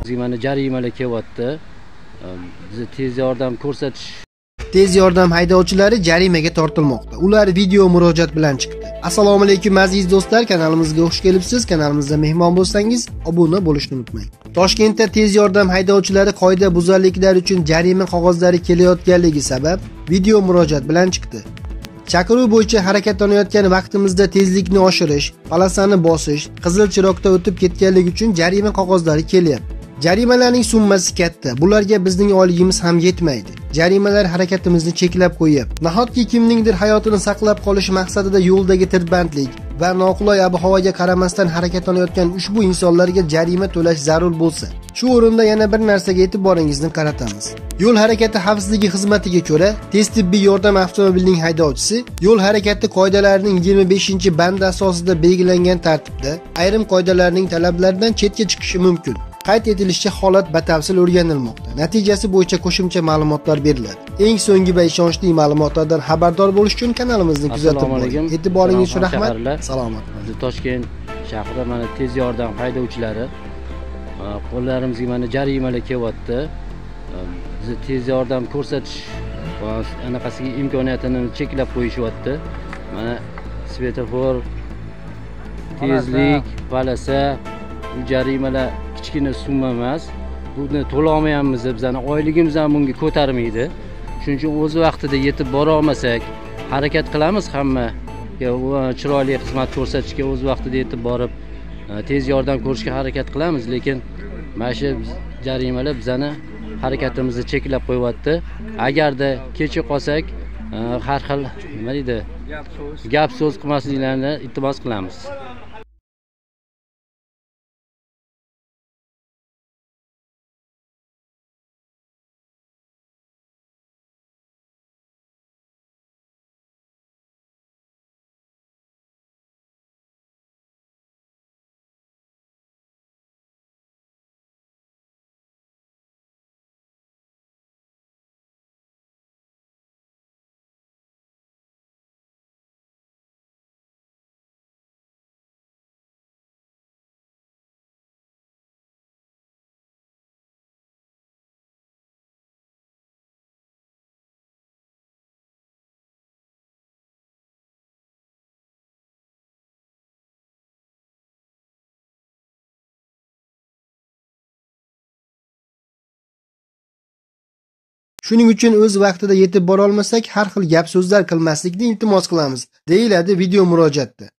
Mana jarimalar kelyapti. Bizni tez yordam ko'rsatish. Tez yordam haydovchilari jarimaga tortilmoqda. Ular video murojaat bilan chiqdi. Assalomu alaykum aziz do'stlar, kanalimizga xush kelibsiz. Kanalimizda mehmon bo'lsangiz, obuna bo'lishni unutmang. Toshkentda tez yordam haydovchilari qoida buzarliklar uchun jarima qog'ozlari kelayotganligi sabab video murojaat bilan chiqdi. Chaqiruv bo'yicha harakatlanayotgan vaqtimizda tezlikni oshirish, polosani bosish, qizil chiroqda o'tib ketganligi uchun jarima qog'ozlari kelyapti. Jarimalarning summasi katta. Bularga bizning oyligimiz ham yetmaydi. Jarimalar harakatimizni cheklab qo'yapti. Nahotki kimningdir hayotini saqlab qolish maqsadida yo'ldagi tirbandlik va noqulay ob-havoga qaramasdan harakatlanayotgan ushbu insonlarga jarima to'lash zarur bo'lsa, shu o'rinda yana bir narsaga e'tiboringizni qaratamiz. Yo'l harakati xavfsizligi xizmatiga ko'ra, tez tibbiy yordam avtomobilining haydovchisi yo'l harakati qoidalarining 25-bandi asosida belgilangan tartibda ayrim qoidalarning talablaridan chetga chiqishi mumkin. Qayd etilishicha, holat batafsil o'rganilmoqda. Natijasi bo'yicha qo'shimcha ma'lumotlar beriladi. Eng so'nggi va ishonchli ma'lumotlardan xabardor bo'lish uchun kanalimizni kuzatib boring. E'tiboringiz uchun rahmat. Salomat. Toshkent shahrida mana tez yordam haydovchilari qo'llarimizga mana jarimalar kelyapti. Bizni tez yordam ko'rsatish va anaqasiga imkoniyatini cheklab qo'yishyapti. Mana svetofor, tezlik, polosa, bu jarimalar kichkina summa emas. Buni to'la olmayapmiz, bizning oyligimiz ham bunga ko'tarmaydi. Shuning uchun o'z vaqtida yetib bora olmasak, harakat qilamiz hamma chiroyli xizmat ko'rsatishga, o'z vaqtida yetib borib tez yordam ko'rishga harakat qilamiz, lekin mana shu jarimalar bizning harakatimizni cheklab qo'yapti. Agarda kechib qolsak, har xil nima deydi, gap so'z qilmasliklarini iltimos qilamiz. Shuning uchun o'z vaqtida yetib bora olmasak, har xil gap so'zlar qilmaslikni iltimos qilamiz, deyiladi video murojaatda.